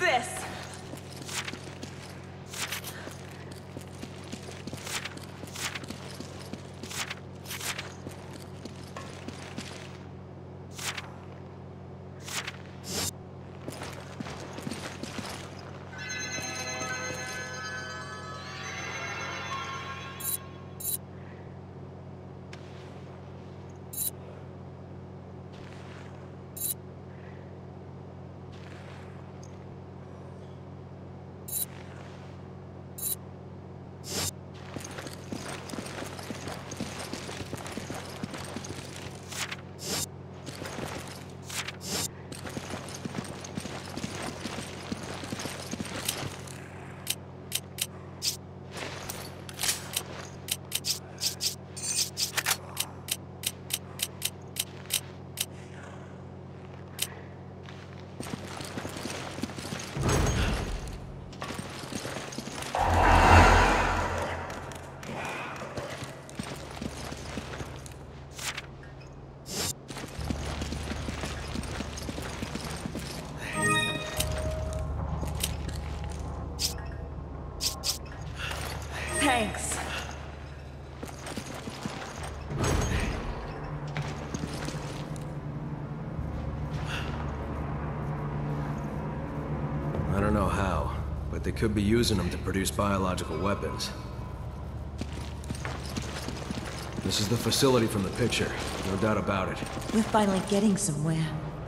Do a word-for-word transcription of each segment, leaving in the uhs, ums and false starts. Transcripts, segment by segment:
this! Thanks. I don't know how, but they could be using them to produce biological weapons. This is the facility from the picture, no doubt about it. We're finally getting somewhere.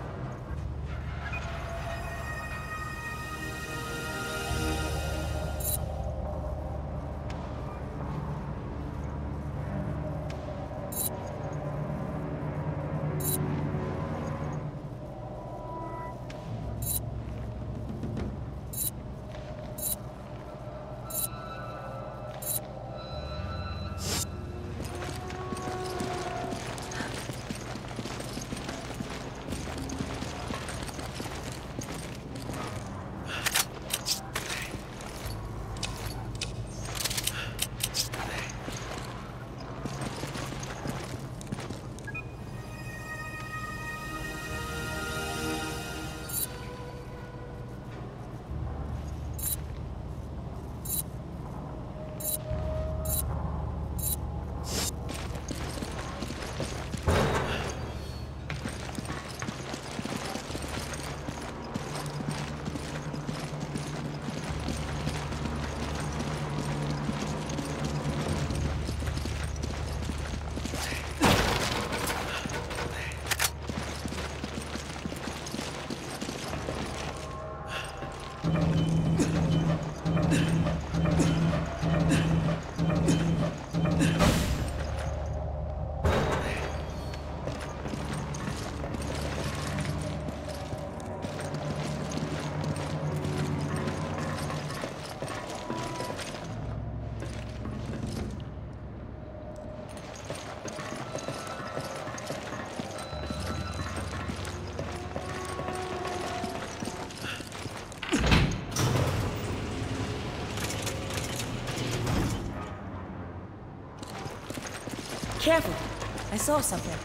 Careful! I saw something.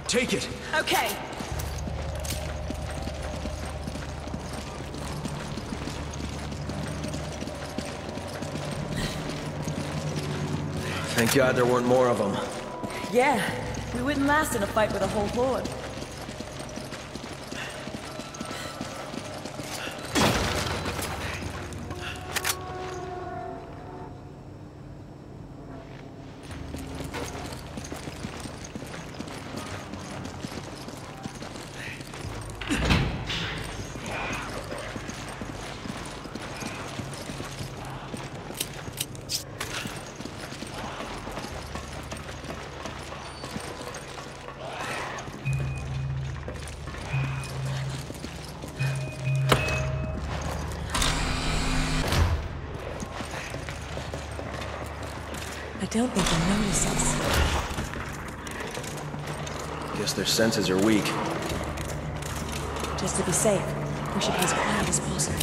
Take it! Okay. Thank God there weren't more of them. Yeah, we wouldn't last in a fight with a whole horde. I don't think they'll notice us. Guess their senses are weak. Just to be safe, we should be as quiet as possible.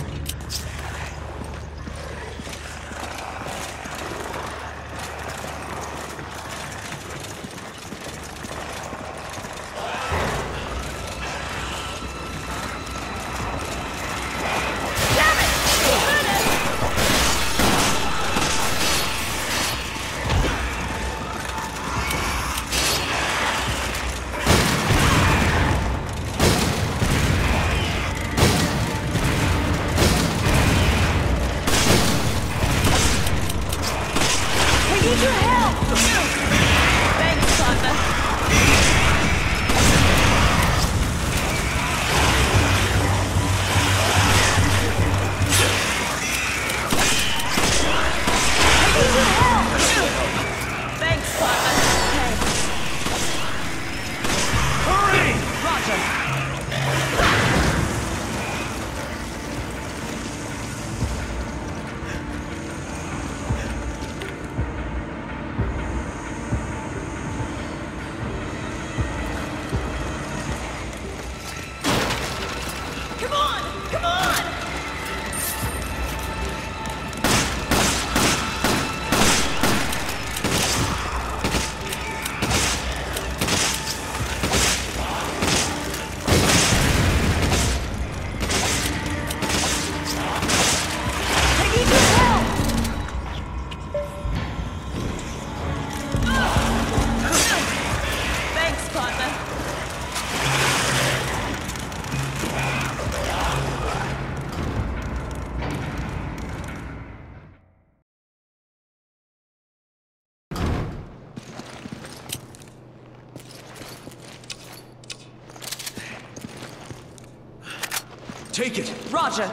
Take it! Roger.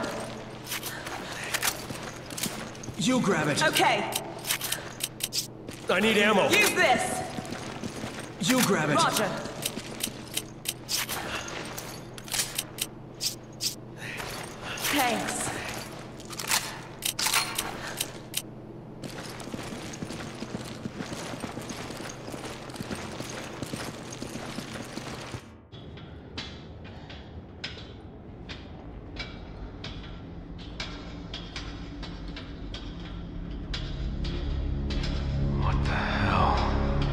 You grab it! Okay. I need ammo! Use this! You grab it! Roger. Thanks. What the hell?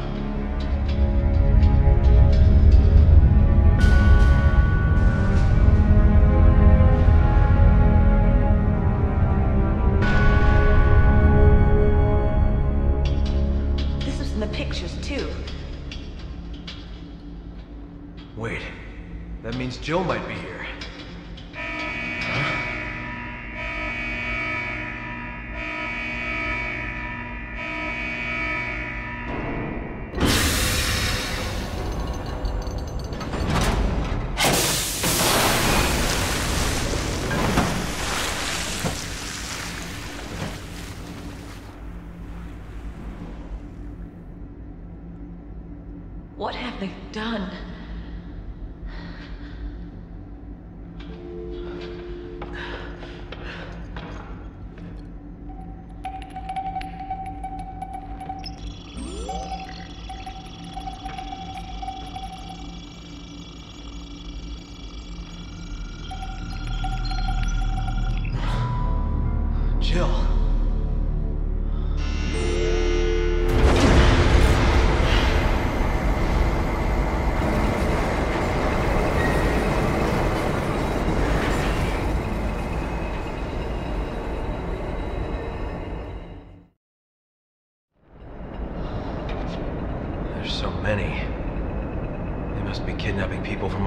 This was in the pictures, too. Wait, that means Jill might be here. What have they done? Jill.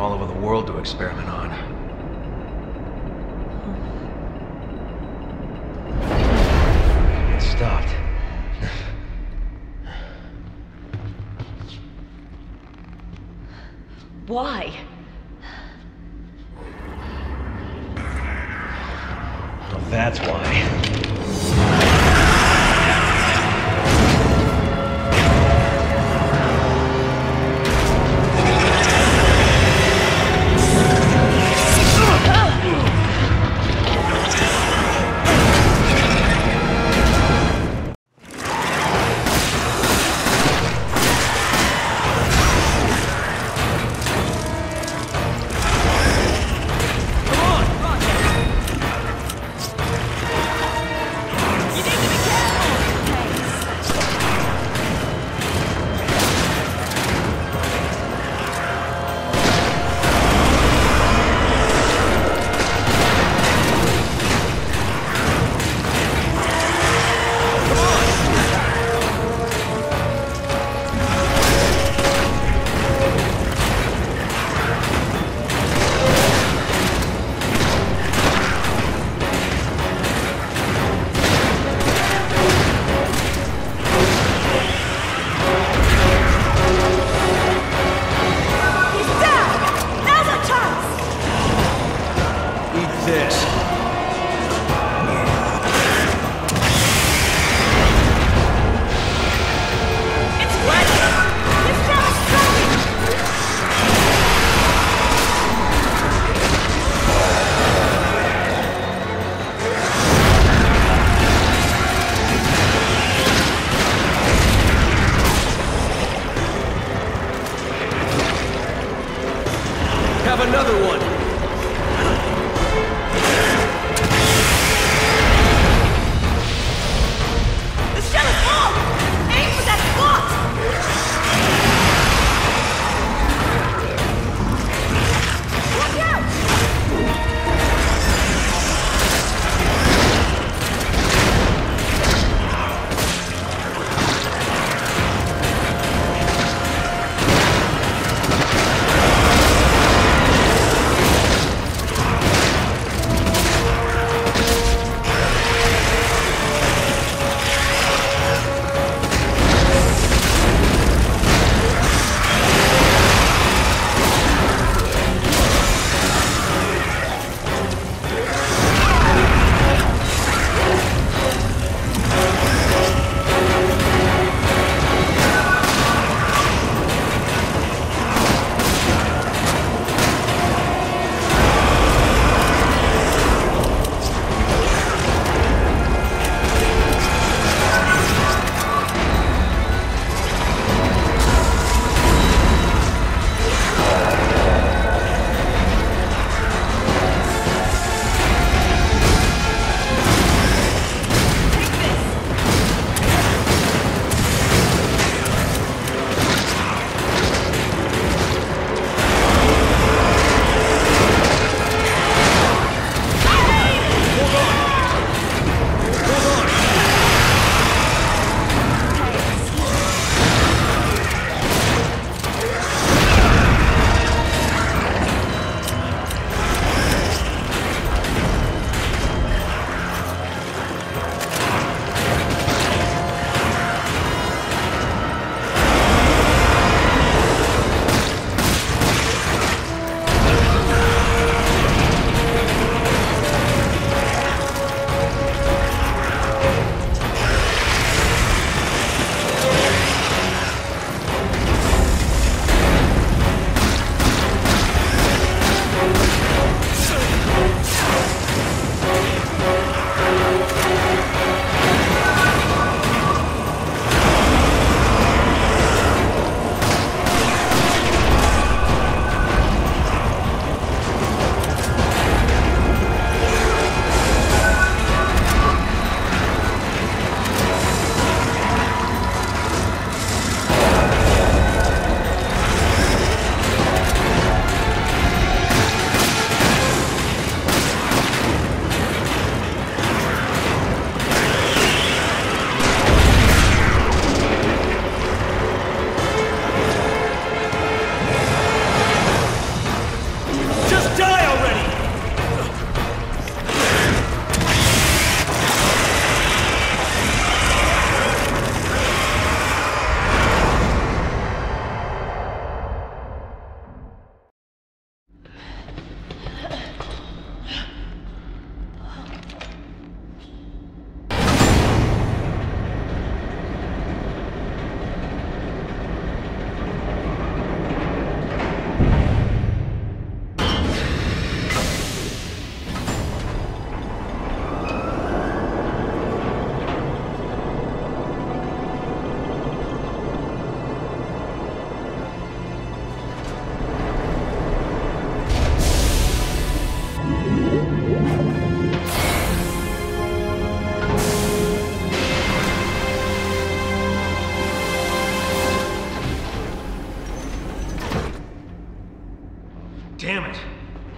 all over the world to experiment on. It stopped. Why? Well, that's why. Have another one! The shell is off! Aim for that spot! Watch out!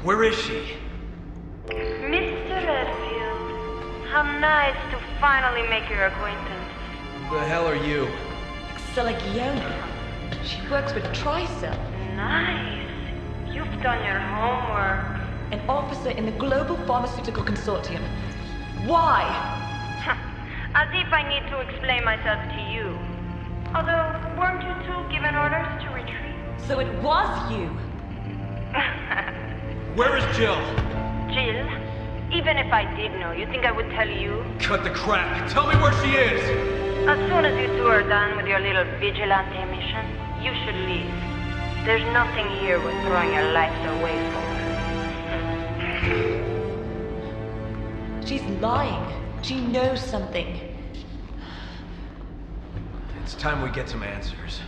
Where is she? Mister Redfield, how nice to finally make your acquaintance. Who the hell are you? Selagiona. She works with Tricell, Nice. You've done your homework. an officer in the Global Pharmaceutical Consortium. Why? As if I need to explain myself to you. Although, weren't you two given orders to retreat? So it was you. Where is Jill? Jill, even if I did know, you think I would tell you? Cut the crap. Tell me where she is. As soon as you two are done with your little vigilante mission, you should leave. There's nothing here worth throwing your lives away for. She's lying. She knows something. It's time we get some answers.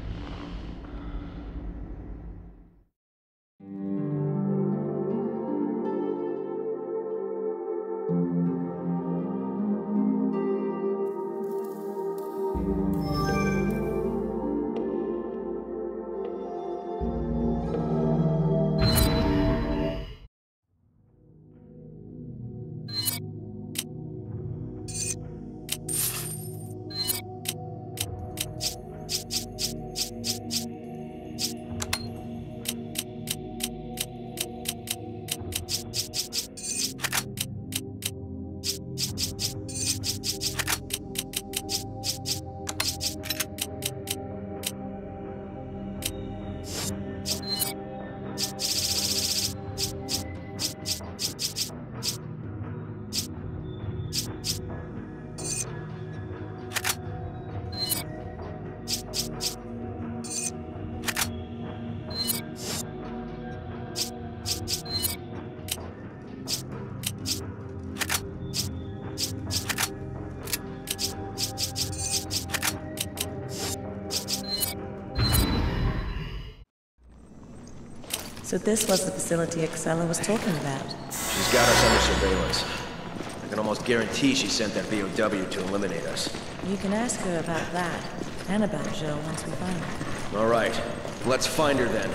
So this was the facility Excella was talking about. She's got us under surveillance. I can almost guarantee she sent that B O W to eliminate us. You can ask her about that, and about Jill once we find her. All right, let's find her then.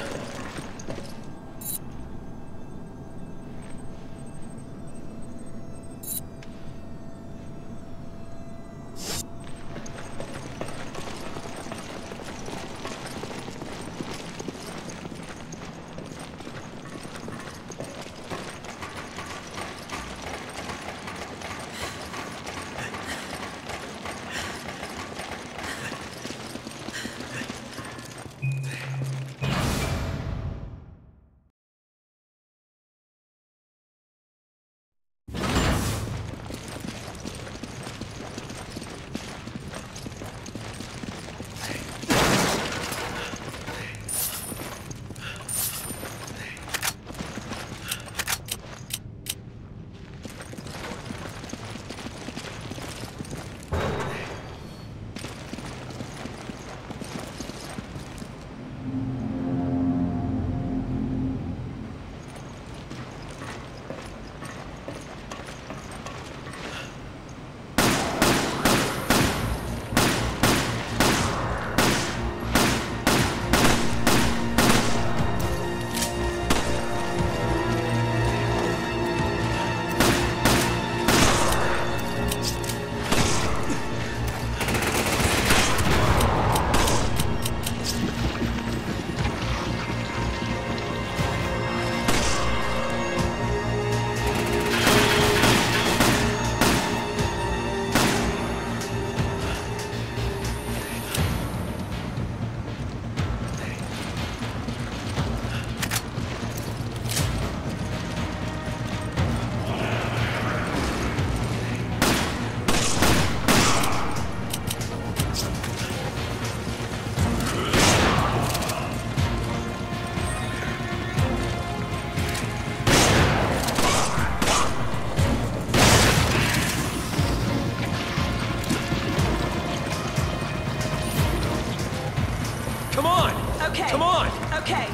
Okay. Come on! Okay.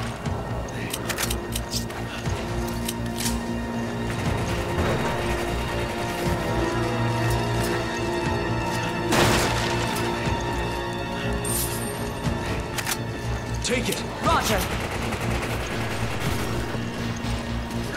Take it! Roger.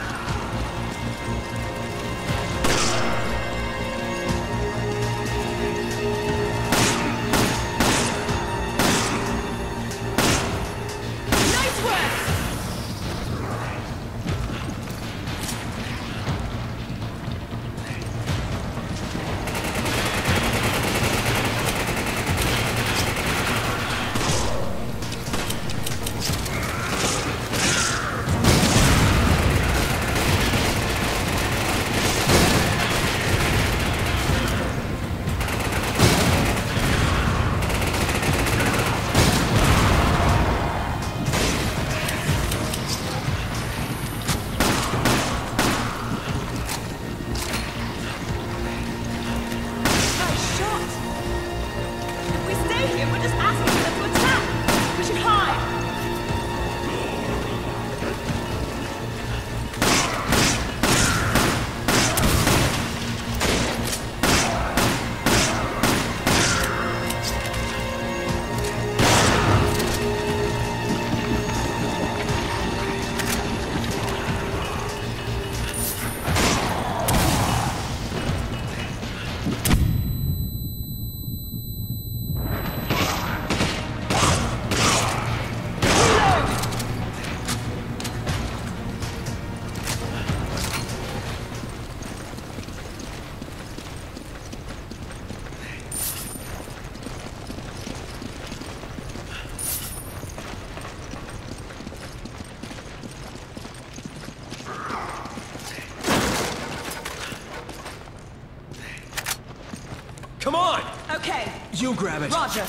Okay. You grab it. Roger.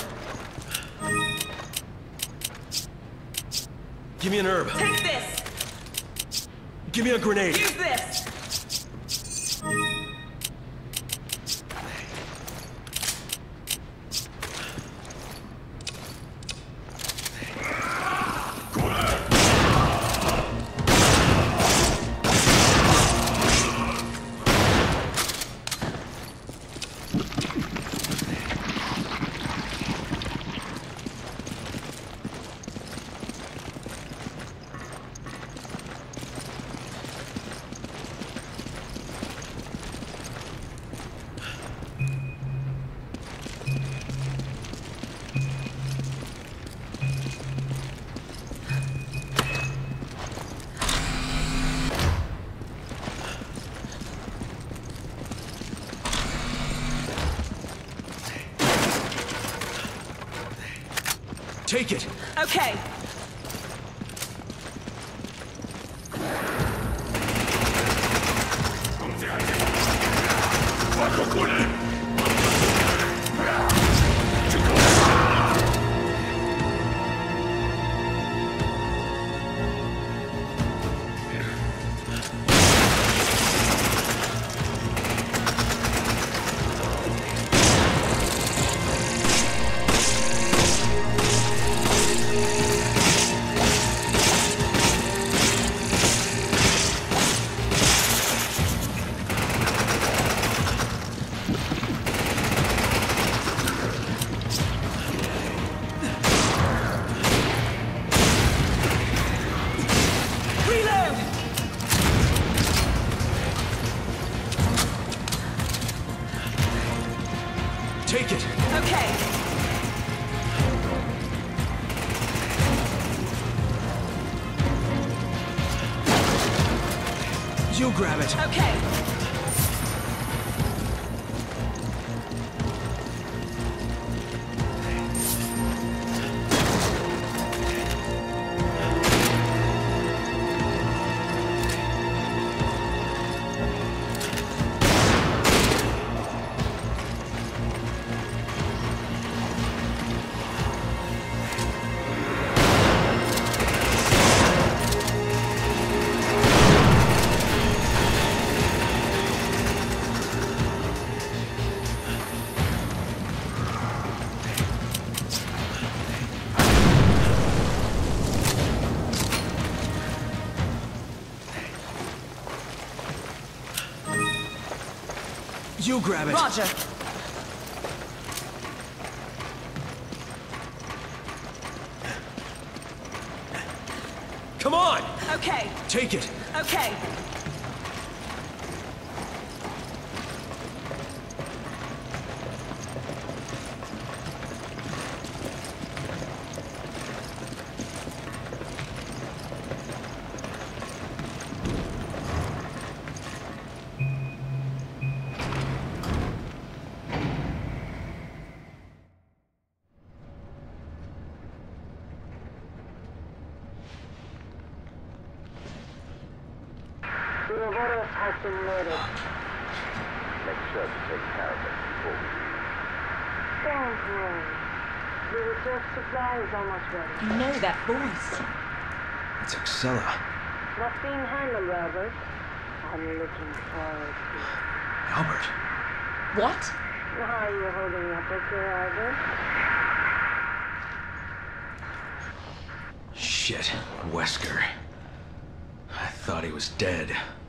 Give me an herb. Take this. Give me a grenade. Use this. Take it. Okay. Take it. Okay. You grab it. Okay. You grab it. Roger. Come on. Okay. Take it. Okay. Uroboros has been murdered. Make sure to take care of it before we leave. Don't worry. The reserve supply is almost ready. You know that voice. It's Excella. What's being handled, Robert? I'm looking forward to it. Albert. What? How are you holding up, Mister Albert? Shit. Wesker. I thought he was dead.